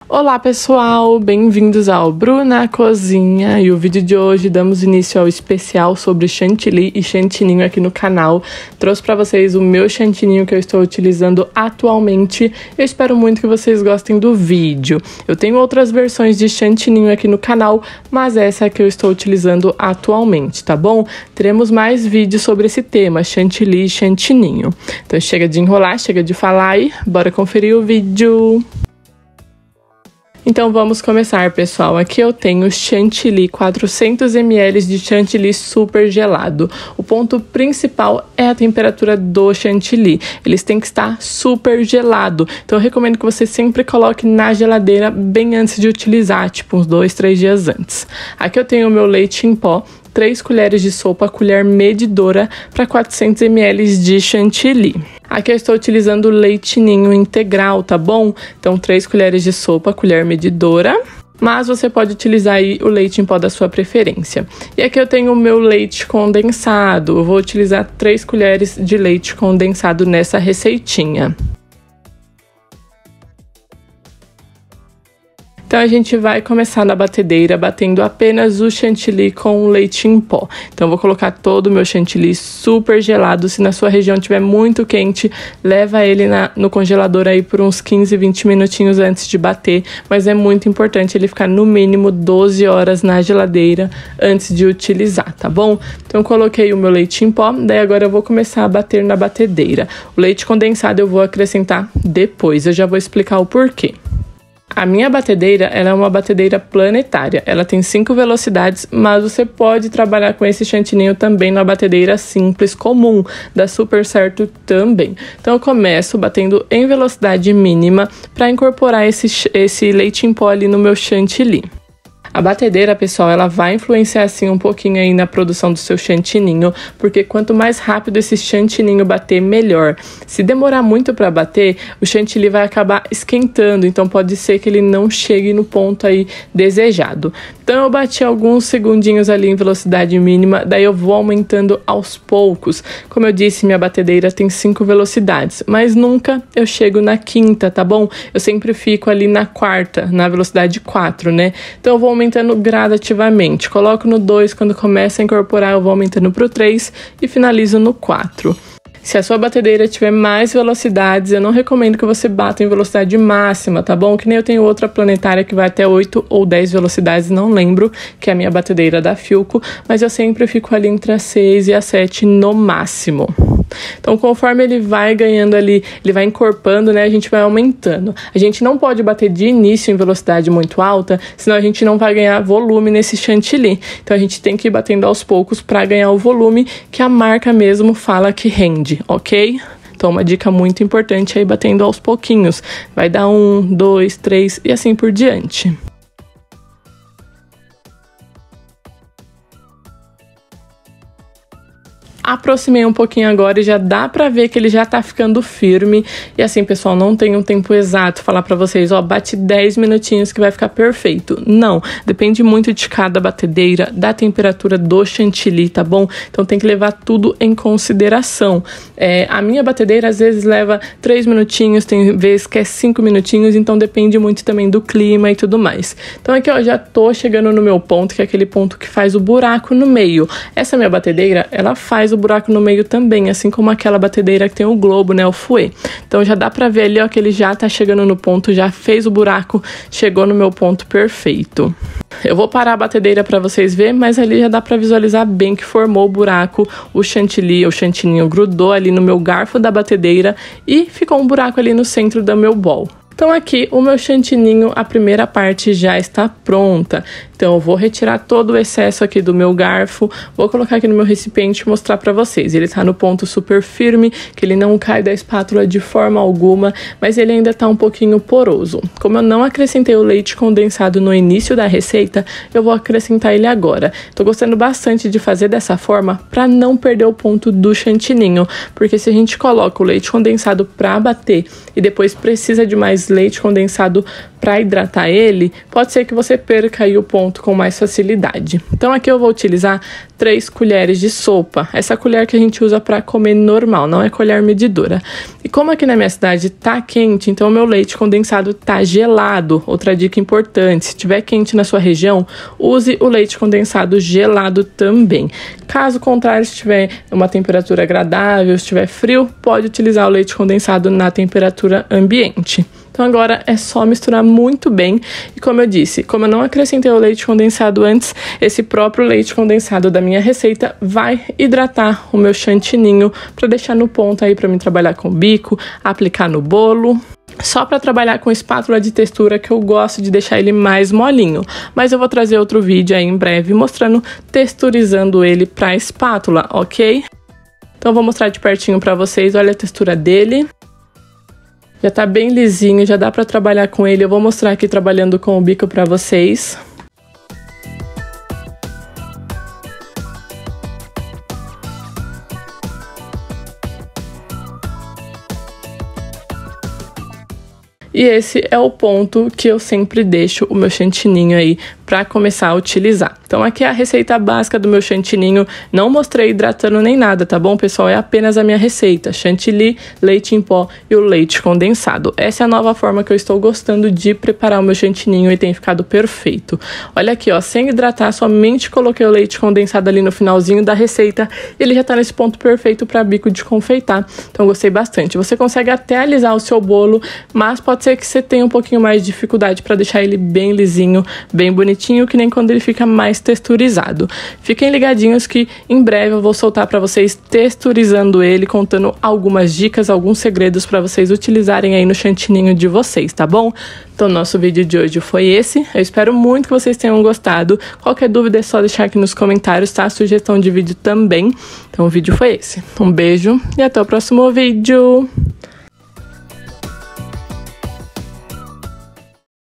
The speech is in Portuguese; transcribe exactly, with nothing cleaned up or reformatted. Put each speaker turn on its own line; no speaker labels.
Olá pessoal, bem-vindos ao Bruna Cozinha, e o vídeo de hoje damos início ao especial sobre chantilly e chantininho aqui no canal. Trouxe para vocês o meu chantininho que eu estou utilizando atualmente. Eu espero muito que vocês gostem do vídeo. Eu tenho outras versões de chantininho aqui no canal, mas essa é a que eu estou utilizando atualmente, tá bom? Teremos mais vídeos sobre esse tema, chantilly e chantininho. Então chega de enrolar, chega de falar e bora conferir o vídeo! Então vamos começar, pessoal. Aqui eu tenho chantilly, quatrocentos mililitros de chantilly super gelado. O ponto principal é a temperatura do chantilly. Eles têm que estar super gelado. Então eu recomendo que você sempre coloque na geladeira bem antes de utilizar, tipo uns dois, três dias antes. Aqui eu tenho o meu leite em pó, três colheres de sopa, colher medidora para quatrocentos mililitros de chantilly. Aqui eu estou utilizando leite ninho integral, tá bom? Então, três colheres de sopa, colher medidora. Mas você pode utilizar aí o leite em pó da sua preferência. E aqui eu tenho o meu leite condensado. Eu vou utilizar três colheres de leite condensado nessa receitinha. Então a gente vai começar na batedeira batendo apenas o chantilly com o leite em pó. Então eu vou colocar todo o meu chantilly super gelado. Se na sua região estiver muito quente, leva ele na, no congelador aí por uns quinze, vinte minutinhos antes de bater. Mas é muito importante ele ficar no mínimo doze horas na geladeira antes de utilizar, tá bom? Então eu coloquei o meu leite em pó, daí agora eu vou começar a bater na batedeira. O leite condensado eu vou acrescentar depois, eu já vou explicar o porquê. A minha batedeira, ela é uma batedeira planetária, ela tem cinco velocidades, mas você pode trabalhar com esse chantininho também na batedeira simples comum, dá super certo também. Então eu começo batendo em velocidade mínima para incorporar esse, esse leite em pó ali no meu chantilly. A batedeira, pessoal, ela vai influenciar assim um pouquinho aí na produção do seu chantininho, porque quanto mais rápido esse chantininho bater, melhor. Se demorar muito para bater, o chantilly vai acabar esquentando, então pode ser que ele não chegue no ponto aí desejado. Então eu bati alguns segundinhos ali em velocidade mínima, daí eu vou aumentando aos poucos. Como eu disse, minha batedeira tem cinco velocidades, mas nunca eu chego na quinta, tá bom? Eu sempre fico ali na quarta, na velocidade quatro, né? Então eu vou aumentando gradativamente. Coloco no dois, quando começa a incorporar eu vou aumentando para o três e finalizo no quatro. Se a sua batedeira tiver mais velocidades, eu não recomendo que você bata em velocidade máxima, tá bom? Que nem eu tenho outra planetária que vai até oito ou dez velocidades, não lembro, que é a minha batedeira da Philco, mas eu sempre fico ali entre a seis e a sete no máximo. Então, conforme ele vai ganhando ali, ele vai encorpando, né, a gente vai aumentando. A gente não pode bater de início em velocidade muito alta, senão a gente não vai ganhar volume nesse chantilly. Então, a gente tem que ir batendo aos poucos para ganhar o volume que a marca mesmo fala que rende, ok? Então, uma dica muito importante é ir batendo aos pouquinhos. Vai dar um, dois, três e assim por diante. Aproximei um pouquinho agora e já dá pra ver que ele já tá ficando firme. E assim, pessoal, não tem um tempo exato falar pra vocês, ó, bate dez minutinhos que vai ficar perfeito. Não, depende muito de cada batedeira, da temperatura do chantilly, tá bom? Então tem que levar tudo em consideração. É, a minha batedeira às vezes leva três minutinhos, tem vezes que é cinco minutinhos, então depende muito também do clima e tudo mais. Então aqui, ó, já tô chegando no meu ponto, que é aquele ponto que faz o buraco no meio. Essa minha batedeira, ela faz o buraco no meio também, assim como aquela batedeira que tem o globo, né, o fouet. Então já dá pra ver ali, ó, que ele já tá chegando no ponto, já fez o buraco, chegou no meu ponto perfeito. Eu vou parar a batedeira pra vocês verem, mas ali já dá pra visualizar bem que formou o buraco, o chantilly, o chantininho grudou ali no meu garfo da batedeira e ficou um buraco ali no centro do meu bowl. Então aqui o meu chantininho, a primeira parte já está pronta. Então eu vou retirar todo o excesso aqui do meu garfo, vou colocar aqui no meu recipiente e mostrar pra vocês. Ele tá no ponto super firme, que ele não cai da espátula de forma alguma, mas ele ainda tá um pouquinho poroso. Como eu não acrescentei o leite condensado no início da receita, eu vou acrescentar ele agora. Tô gostando bastante de fazer dessa forma pra não perder o ponto do chantininho, porque se a gente coloca o leite condensado pra bater e depois precisa de mais leite condensado para hidratar ele, pode ser que você perca aí o ponto ponto com mais facilidade. Então aqui eu vou utilizar três colheres de sopa, essa colher que a gente usa para comer normal, não é colher medidora. E como aqui na minha cidade tá quente, então o meu leite condensado tá gelado. Outra dica importante, se tiver quente na sua região, use o leite condensado gelado também. Caso contrário, se tiver uma temperatura agradável, se tiver frio, pode utilizar o leite condensado na temperatura ambiente. Então agora é só misturar muito bem e, como eu disse, como eu não acrescentei o leite condensado antes, esse próprio leite condensado da minha receita vai hidratar o meu chantininho para deixar no ponto aí para mim trabalhar com o bico, aplicar no bolo. Só para trabalhar com espátula de textura, que eu gosto de deixar ele mais molinho. Mas eu vou trazer outro vídeo aí em breve mostrando texturizando ele para espátula, ok? Então eu vou mostrar de pertinho para vocês, olha a textura dele. Já tá bem lisinho, já dá para trabalhar com ele. Eu vou mostrar aqui trabalhando com o bico para vocês. E esse é o ponto que eu sempre deixo o meu chantininho aí para começar a utilizar. Então aqui é a receita básica do meu chantininho, não mostrei hidratando nem nada, tá bom, pessoal? É apenas a minha receita, chantilly, leite em pó e o leite condensado. Essa é a nova forma que eu estou gostando de preparar o meu chantininho e tem ficado perfeito. Olha aqui, ó, sem hidratar, somente coloquei o leite condensado ali no finalzinho da receita e ele já tá nesse ponto perfeito para bico de confeitar. Então gostei bastante. Você consegue até alisar o seu bolo, mas pode ser que você tenha um pouquinho mais de dificuldade para deixar ele bem lisinho, bem bonitinho, que nem quando ele fica mais texturizado. Fiquem ligadinhos que em breve eu vou soltar para vocês texturizando ele, contando algumas dicas, alguns segredos para vocês utilizarem aí no chantininho de vocês, tá bom? Então nosso vídeo de hoje foi esse, eu espero muito que vocês tenham gostado. Qualquer dúvida é só deixar aqui nos comentários, tá? Sugestão de vídeo também. Então o vídeo foi esse. Um beijo e até o próximo vídeo!